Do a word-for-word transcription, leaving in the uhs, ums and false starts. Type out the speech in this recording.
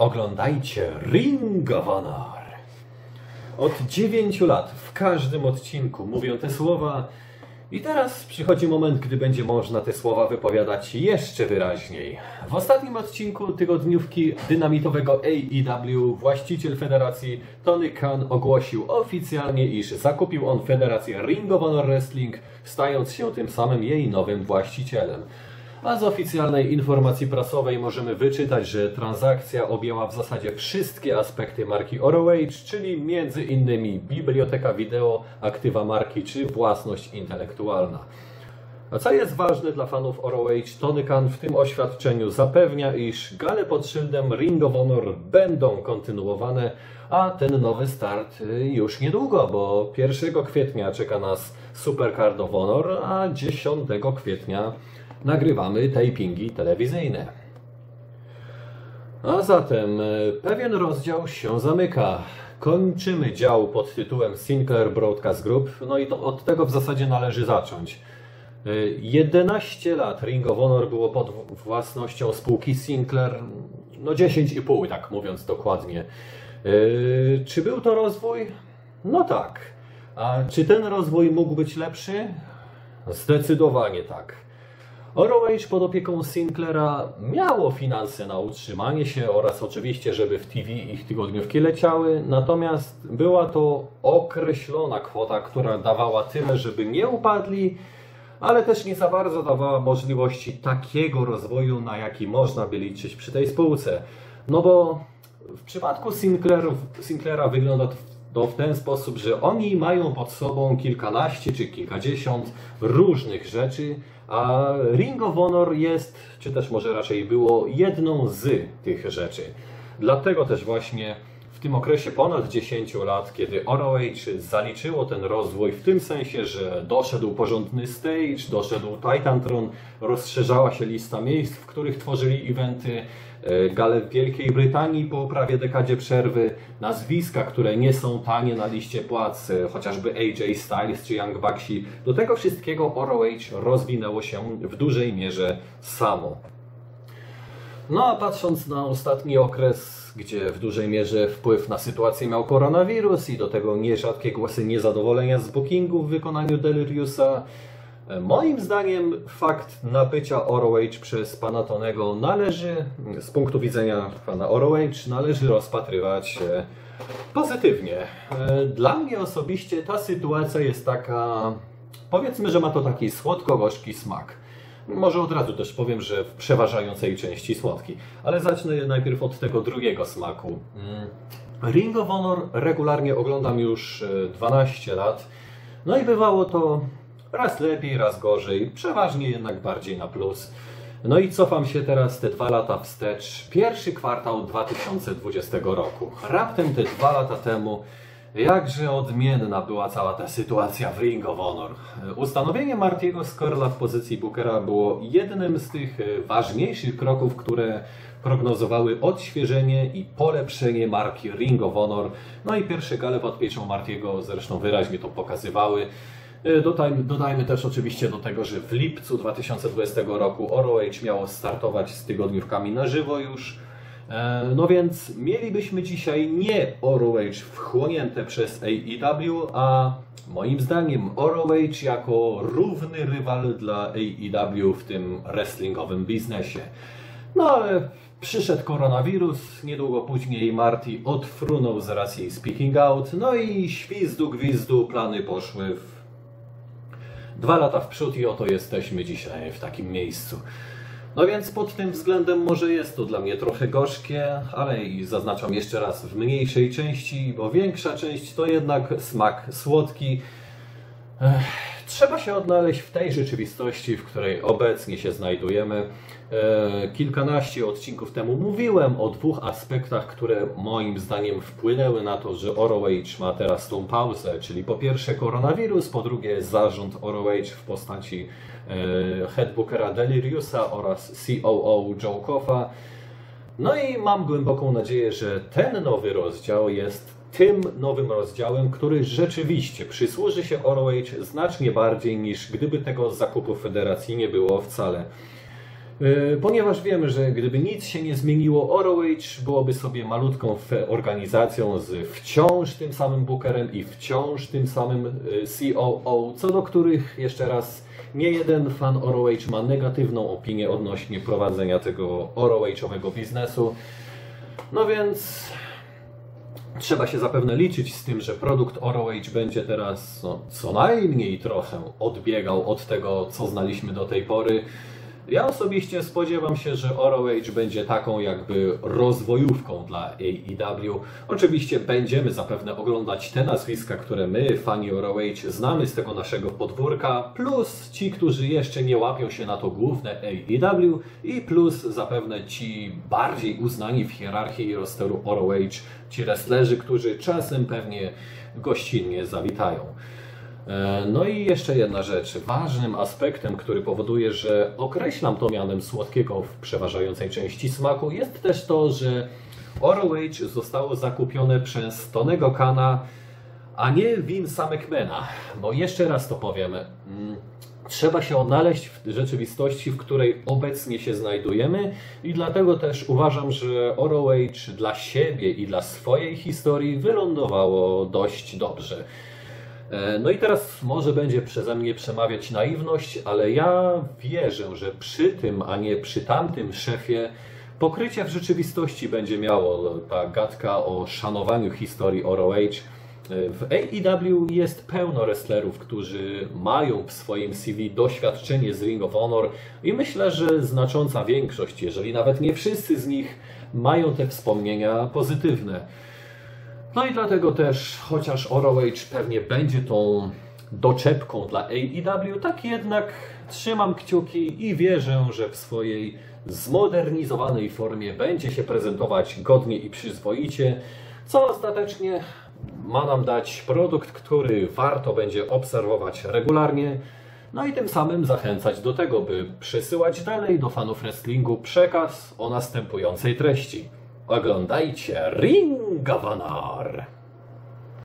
Oglądajcie Ring of Honor. Od dziewięciu lat w każdym odcinku mówię te słowa i teraz przychodzi moment, gdy będzie można te słowa wypowiadać jeszcze wyraźniej. W ostatnim odcinku tygodniówki dynamitowego A E W właściciel federacji Tony Khan ogłosił oficjalnie, iż zakupił on federację Ring of Honor Wrestling, stając się tym samym jej nowym właścicielem. A z oficjalnej informacji prasowej możemy wyczytać, że transakcja objęła w zasadzie wszystkie aspekty marki R O H, czyli między innymi biblioteka wideo, aktywa marki czy własność intelektualna. A co jest ważne dla fanów R O H, Tony Khan w tym oświadczeniu zapewnia, iż gale pod szyldem Ring of Honor będą kontynuowane, a ten nowy start już niedługo, bo pierwszego kwietnia czeka nas Supercard of Honor, a dziesiątego kwietnia nagrywamy tapingi telewizyjne. A zatem pewien rozdział się zamyka. Kończymy dział pod tytułem Sinclair Broadcast Group, no i to od tego w zasadzie należy zacząć. jedenaście lat Ring of Honor było pod własnością spółki Sinclair, no dziesięć i pół, tak mówiąc dokładnie. Yy, czy był to rozwój? No tak. A czy ten rozwój mógł być lepszy? Zdecydowanie tak. R O H pod opieką Sinclaira miało finanse na utrzymanie się oraz oczywiście, żeby w T V ich tygodniówki leciały, natomiast była to określona kwota, która dawała tyle, żeby nie upadli, ale też nie za bardzo dawała możliwości takiego rozwoju, na jaki można by liczyć przy tej spółce. No bo w przypadku Sinclair, Sinclaira wygląda to w ten sposób, że oni mają pod sobą kilkanaście czy kilkadziesiąt różnych rzeczy, a Ring of Honor jest, czy też może raczej było, jedną z tych rzeczy. Dlatego też właśnie w tym okresie ponad dziesięciu lat, kiedy R O H zaliczyło ten rozwój w tym sensie, że doszedł porządny stage, doszedł Titantron, rozszerzała się lista miejsc, w których tworzyli eventy, gale w Wielkiej Brytanii po prawie dekadzie przerwy, nazwiska, które nie są tanie na liście płac, chociażby A J Styles czy Young Bucksi. Do tego wszystkiego R O H rozwinęło się w dużej mierze samo. No a patrząc na ostatni okres, gdzie w dużej mierze wpływ na sytuację miał koronawirus i do tego nierzadkie głosy niezadowolenia z bookingu w wykonaniu Deliriusa, moim zdaniem fakt nabycia R O H przez pana Tonego należy, z punktu widzenia pana R O H, należy rozpatrywać pozytywnie. Dla mnie osobiście ta sytuacja jest taka, powiedzmy, że ma to taki słodko-gorzki smak. Może od razu też powiem, że w przeważającej części słodki. Ale zacznę najpierw od tego drugiego smaku. Ring of Honor regularnie oglądam już dwanaście lat. No i bywało to raz lepiej, raz gorzej. Przeważnie jednak bardziej na plus. No i cofam się teraz te dwa lata wstecz. Pierwszy kwartał dwa tysiące dwudziestego roku. Raptem te dwa lata temu jakże odmienna była cała ta sytuacja w Ring of Honor. Ustanowienie Martiego Scurlla w pozycji bookera było jednym z tych ważniejszych kroków, które prognozowały odświeżenie i polepszenie marki Ring of Honor. No i pierwsze gale pod pieczą Martiego zresztą wyraźnie to pokazywały. Dodajmy, dodajmy też oczywiście do tego, że w lipcu dwa tysiące dwudziestego roku R O H miało startować z tygodniówkami na żywo już. No więc mielibyśmy dzisiaj nie R O H wchłonięte przez A E W, a moim zdaniem R O H jako równy rywal dla A E W w tym wrestlingowym biznesie. No ale przyszedł koronawirus, niedługo później Marty odfrunął z racji speaking out, no i świzdu gwizdu plany poszły w dwa lata w przód i oto jesteśmy dzisiaj w takim miejscu. No więc pod tym względem może jest to dla mnie trochę gorzkie, ale i zaznaczam jeszcze raz w mniejszej części, bo większa część to jednak smak słodki. Ech, trzeba się odnaleźć w tej rzeczywistości, w której obecnie się znajdujemy. E, kilkanaście odcinków temu mówiłem o dwóch aspektach, które moim zdaniem wpłynęły na to, że R O H ma teraz tą pauzę, czyli po pierwsze koronawirus, po drugie zarząd R O H w postaci e, headbookera Deliriusa oraz C O O Joe Koffa. No i mam głęboką nadzieję, że ten nowy rozdział jest tym nowym rozdziałem, który rzeczywiście przysłuży się R O H znacznie bardziej niż gdyby tego zakupu federacji nie było wcale. Ponieważ wiemy, że gdyby nic się nie zmieniło, R O H byłoby sobie malutką organizacją z wciąż tym samym bookerem i wciąż tym samym C O O, co do których, jeszcze raz, nie jeden fan R O H ma negatywną opinię odnośnie prowadzenia tego R O H-owego biznesu. No więc trzeba się zapewne liczyć z tym, że produkt R O H będzie teraz no, co najmniej trochę odbiegał od tego, co znaliśmy do tej pory. Ja osobiście spodziewam się, że R O H będzie taką jakby rozwojówką dla A E W. Oczywiście będziemy zapewne oglądać te nazwiska, które my, fani R O H, znamy z tego naszego podwórka, plus ci, którzy jeszcze nie łapią się na to główne A E W i plus zapewne ci bardziej uznani w hierarchii rosteru R O H, ci wrestlerzy, którzy czasem pewnie gościnnie zawitają. No i jeszcze jedna rzecz. Ważnym aspektem, który powoduje, że określam to mianem słodkiego w przeważającej części smaku, jest też to, że R O H zostało zakupione przez Tonego Khana, a nie Vince'a McMahona. Bo jeszcze raz to powiem. Trzeba się odnaleźć w rzeczywistości, w której obecnie się znajdujemy i dlatego też uważam, że R O H dla siebie i dla swojej historii wylądowało dość dobrze. No i teraz może będzie przeze mnie przemawiać naiwność, ale ja wierzę, że przy tym, a nie przy tamtym szefie pokrycie w rzeczywistości będzie miało ta gadka o szanowaniu historii R O H. W A E W jest pełno wrestlerów, którzy mają w swoim C V doświadczenie z Ring of Honor i myślę, że znacząca większość, jeżeli nawet nie wszyscy z nich, mają te wspomnienia pozytywne. No i dlatego też, chociaż R O H pewnie będzie tą doczepką dla A E W, tak jednak trzymam kciuki i wierzę, że w swojej zmodernizowanej formie będzie się prezentować godnie i przyzwoicie, co ostatecznie ma nam dać produkt, który warto będzie obserwować regularnie, no i tym samym zachęcać do tego, by przesyłać dalej do fanów wrestlingu przekaz o następującej treści. Oglądajcie Ring of Honor!